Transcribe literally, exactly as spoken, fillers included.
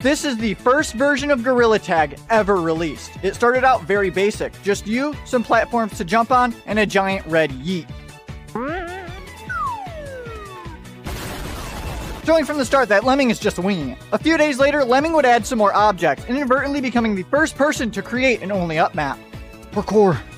This is the first version of Gorilla Tag ever released. It started out very basic, just you, some platforms to jump on, and a giant red yeet. Showing from the start that Lemming is just winging it. A few days later, Lemming would add some more objects, inadvertently becoming the first person to create an only up map. Parkour.